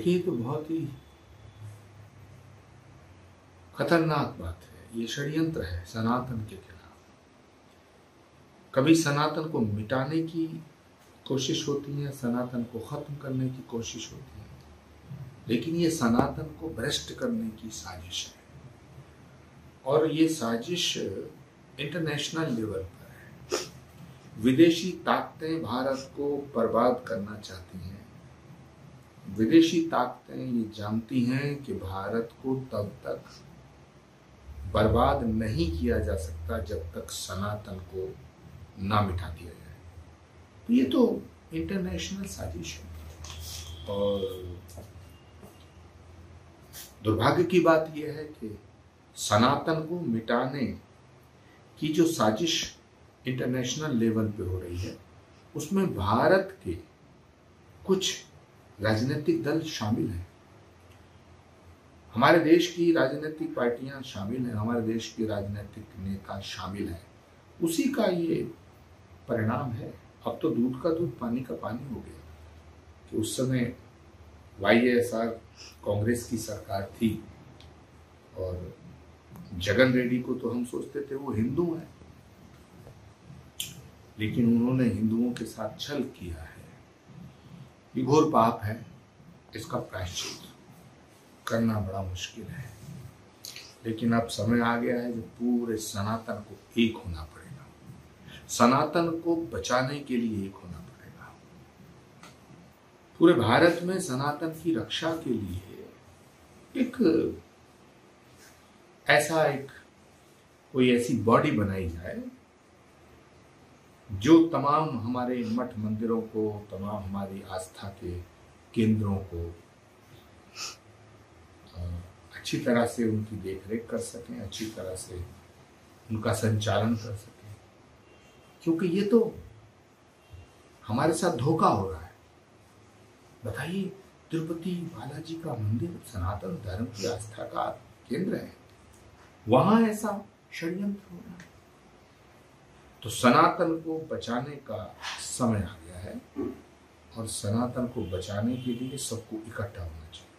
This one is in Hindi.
देखिए, ये तो बहुत ही खतरनाक बात है। ये षड्यंत्र है सनातन के खिलाफ। कभी सनातन को मिटाने की कोशिश होती है, सनातन को खत्म करने की कोशिश होती है, लेकिन ये सनातन को भ्रष्ट करने की साजिश है। और ये साजिश इंटरनेशनल लेवल पर है। विदेशी ताकतें भारत को बर्बाद करना चाहती हैं। विदेशी ताकतें ये जानती हैं कि भारत को तब तक बर्बाद नहीं किया जा सकता जब तक सनातन को ना मिटा दिया जाए। तो ये तो इंटरनेशनल साजिश है। और दुर्भाग्य की बात यह है कि सनातन को मिटाने की जो साजिश इंटरनेशनल लेवल पे हो रही है, उसमें भारत के कुछ राजनीतिक दल शामिल हैं। हमारे देश की राजनीतिक पार्टियां शामिल हैं, हमारे देश के राजनीतिक नेता शामिल हैं। उसी का ये परिणाम है। अब तो दूध का दूध पानी का पानी हो गया कि उस समय YSR कांग्रेस की सरकार थी और जगन रेड्डी को तो हम सोचते थे वो हिंदू हैं, लेकिन उन्होंने हिंदुओं के साथ छल किया है। ये घोर पाप है। इसका प्रायश्चित करना बड़ा मुश्किल है, लेकिन अब समय आ गया है जब पूरे सनातन को एक होना पड़ेगा। सनातन को बचाने के लिए एक होना पड़ेगा। पूरे भारत में सनातन की रक्षा के लिए एक कोई ऐसी बॉडी बनाई जाए जो तमाम हमारे मठ मंदिरों को, तमाम हमारी आस्था के केंद्रों को अच्छी तरह से उनकी देखरेख कर सकें, अच्छी तरह से उनका संचालन कर सकें। क्योंकि ये तो हमारे साथ धोखा हो रहा है। बताइए, तिरुपति बालाजी का मंदिर सनातन धर्म की आस्था का केंद्र है, वहां ऐसा षड्यंत्र हो रहा है। तो सनातन को बचाने का समय आ गया है और सनातन को बचाने के लिए सबको इकट्ठा होना चाहिए।